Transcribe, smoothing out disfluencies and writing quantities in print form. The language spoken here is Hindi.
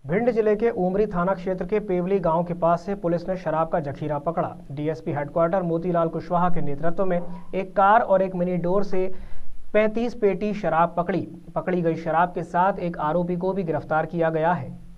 भिंड जिले के उमरी थाना क्षेत्र के पेवली गांव के पास से पुलिस ने शराब का जखीरा पकड़ा। डीएसपी हेडक्वार्टर मोतीलाल कुशवाहा के नेतृत्व में एक कार और एक मिनी डोर से 35 पेटी शराब पकड़ी गई शराब के साथ एक आरोपी को भी गिरफ्तार किया गया है।